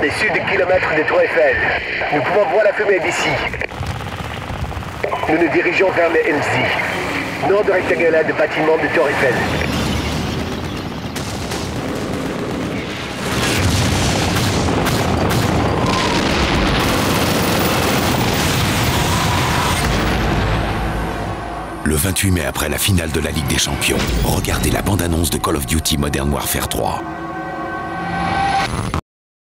des sud kilomètres des Tours Eiffel. Nous pouvons voir la fumée d'ici. Nous nous dirigeons vers le MZ, nord de rectangulaire de bâtiment de Tour Eiffel. Le 28 mai, après la finale de la Ligue des Champions, regardez la bande-annonce de Call of Duty Modern Warfare 3.